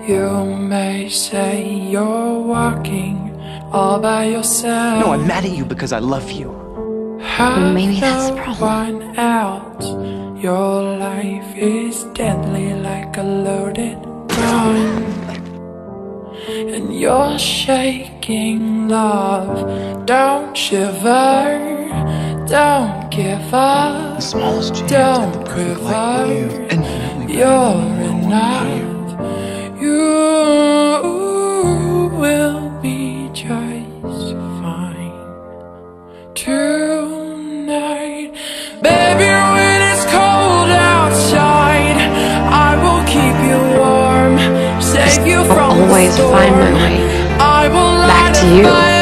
You may say you're walking all by yourself. No, I'm mad at you because I love you. Well, maybe that's the problem. Find out your life is deadly like a loaded gun, and you're shaking, love. Don't shiver, don't give up, The smallest chance don't quiver. Infinitely You're enough. You will be just fine tonight, baby. When it's cold outside, I will keep you warm, save you from always the storm. find my way I will back light to a you. fire